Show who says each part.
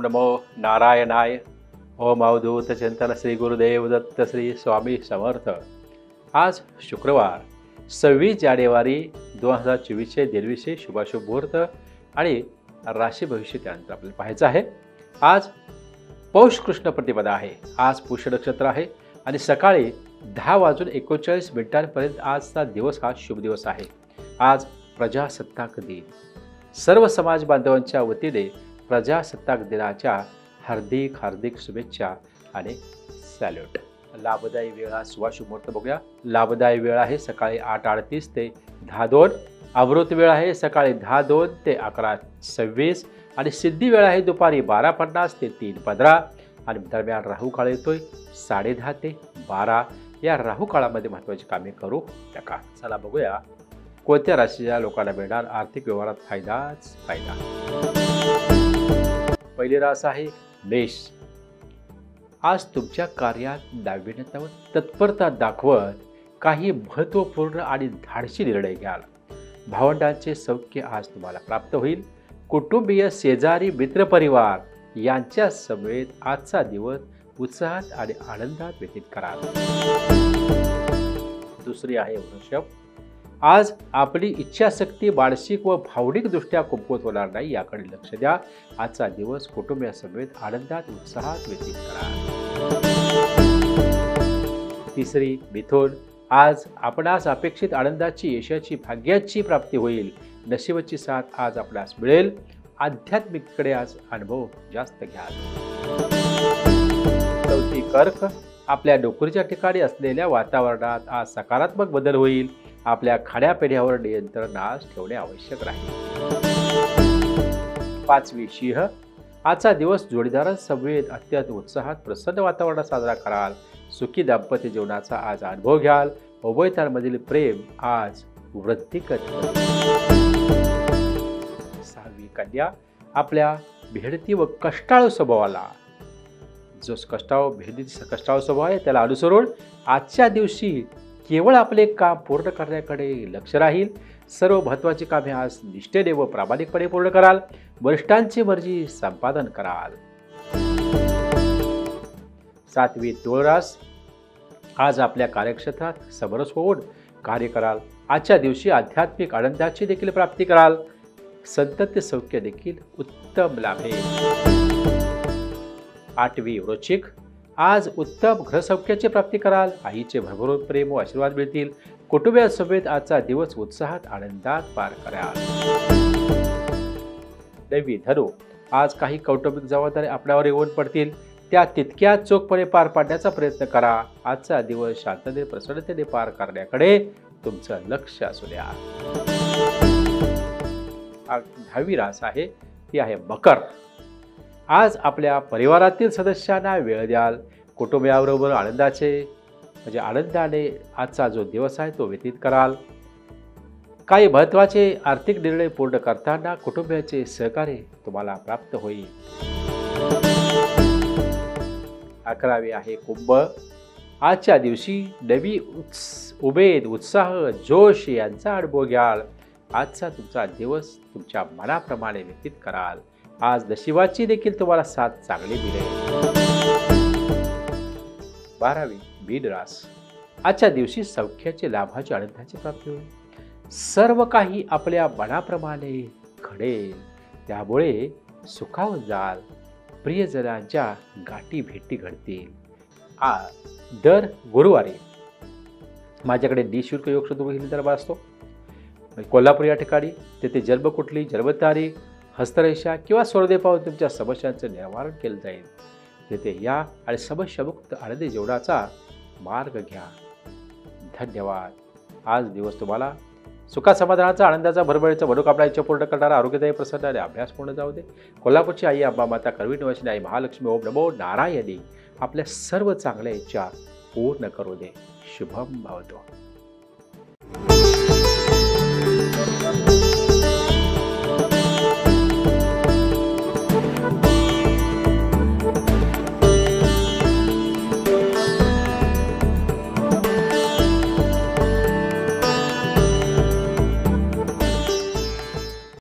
Speaker 1: नमो नारायणाय. ओम अवधूत चिंतन श्री गुरुदेव दत्त श्री स्वामी समर्थ. आज शुक्रवार 26 जानेवारी 2024 दिनविषयी शुभाशुभ मुहूर्त आणि राशी भविष्य त्यानंतर आपल्याला पाहायचं आहे. आज पौष कृष्ण प्रतिपदा आहे. आज पुष्य नक्षत्र आहे आणि सकाळी 10:39 आजचा दिवस हा शुभ दिवस आहे. आज प्रजासत्ताक दिन. सर्व समाज बांधवांच्या वतीने प्रजासत्ताक दिनाच्या हार्दिक शुभेच्छा आणि सॅल्यूट. लाभदायी वेळ हा शुभाशुभ मुहूर्त बघूया. लाभदायी वेळ आहे सकाळी 8:38 ते 10:02. अमृत वेळ आहे सकाळी 10:02 ते 11:26 आणि सिद्धी वेळ आहे दुपारी 12:50 ते 3:15 आणि दरम्यान राहू काळ येतोय 10:30 ते 12. या राहू काळामध्ये महत्त्वाची कामे करू नका. चला बघूया कोणत्या राशीच्या लोकांना मिळणार आर्थिक व्यवहारात फायदाच फायदा. पहिली रास आहे मेष. आज तुमच्या कार्यात नाविन्यता व तत्परता दाखवत काही महत्त्वपूर्ण आणि धाडसी निर्णय घ्याल. भावंडांचे सौख्य आज तुम्हाला प्राप्त होईल. कुटुंबीय, शेजारी, मित्रपरिवार यांच्या समवेत आजचा दिवस उत्साहात आणि आनंदात व्यतीत कराल. दुसरी आहे वृषभ. आज आपली इच्छाशक्ती मानसिक व भावनिकदृष्ट्या कमकुवत होणार नाही याकडे लक्ष द्या. आजचा दिवस कुटुंबियासमवेत आनंदात उत्साहात व्यतीत करा. तिसरी मिथुन. आज आपणास अपेक्षित आनंदाची, यशाची, भाग्याची प्राप्ती होईल. नशिबाची साथ आज आपणास मिळेल. आध्यात्मिककडे आज अनुभव जास्त घ्याल. चौथी कर्क. आपल्या नोकरीच्या ठिकाणी असलेल्या वातावरणात आज सकारात्मक बदल होईल. आपल्या खाण्यापिण्यावर नियंत्रण आज ठेवणे आवश्यक राहील. पाचवी सिंह. आजचा दिवस जोडीदारांसमवेत अत्यंत उत्साहात प्रसन्न वातावरणात साजरा कराल. सुखी दाम्पत्य जीवनाचा आज अनुभव घ्याल. उभयतांमधील प्रेम आज वृद्धिंगत होईल. सहावी कन्या. आपल्या भेडती व कष्टाळू स्वभावाला, जो कष्टाळू स्वभाव आहे त्याला अनुसरून आजच्या दिवशी केवळ आपले काम पूर्ण करण्याकडे लक्ष राहील. सर्व महत्त्वाची कामे आज निष्ठेने व प्रामाणिकपणे पूर्ण कराल. वरिष्ठांची मर्जी संपादन कराल. सातवी तुळरास. आज आपल्या कार्यक्षेत्रात समरस होऊन कार्य कराल. आजच्या दिवशी आध्यात्मिक आनंदाची देखील प्राप्ती कराल. संतत्य सौख्य देखील उत्तम लाभेल. आठवी वृश्चिक. आज उत्तम गृहसौख्याची प्राप्ती कराल. आईचे भरभरून प्रेम व आशीर्वाद मिळतील. कुटुंबियांसोबत आजचा दिवस उत्साहात आनंदात पार कराल. नववी धनु. आज काही कौटुंबिक जबाबदारी आपल्यावर येऊन पडतील. त्या तितक्या चोखपणे पार पाडण्याचा प्रयत्न करा. आजचा दिवस शांततेने, प्रसन्नतेने पार करण्याकडे तुमचं लक्ष असू द्या. 10वी रास आहे ती आहे मकर. आज आपल्या परिवारातील सदस्यांना वेळ द्याल. कुटुंबियाबरोबर आनंदाने आजचा जो दिवस आहे तो व्यतीत कराल. काही महत्त्वाचे आर्थिक निर्णय पूर्ण करताना कुटुंबियाचे सहकार्य तुम्हाला प्राप्त होईल. 11वी आहे कुंभ. आजच्या दिवशी नवी उमेद, उत्साह, जोश यांचा अनुभव घ्याल. आजचा तुमचा दिवस तुमच्या मनाप्रमाणे व्यतीत कराल. आज नशिबाची देखील तुम्हाला साथ चांगली मिळेल. 12वी मीन रास. आजच्या दिवशी सौख्याचे, लाभाची, आनंदाची प्राप्ती होईल. सर्व काही आपल्या मनाप्रमाणे घडेल. त्यामुळे सुखावून जाल. प्रियजनांच्या गाठी भेटी घडतील. दर गुरुवारी माझ्याकडे निःशुल्क योगशोध दरबार असतो. कोल्हापूर या ठिकाणी. तेथे जन्मकुंडली, जन्मतारीख, हस्तरेषा किंवा स्वरदे पाहून तुमच्या समस्यांचं निवारण केलं जाईल. तेथे या आणि समस्यामुक्त आनंदी जीवनाचा मार्ग घ्या. धन्यवाद. आज दिवस तुम्हाला सुखा समाधानाचा, आनंदाचा, भरभराटीचा, मनोकामना इच्छा पूर्ण करणारा, आरोग्यदायी, प्रसन्न आणि अभ्यास पूर्ण जाऊ दे. कोल्हापूरची आई अंबा माता, करवी निवासिनी आई महालक्ष्मी, ओम नमो नारायणी आपल्या सर्व चांगल्या इच्छा पूर्ण करू दे. शुभम भवतो.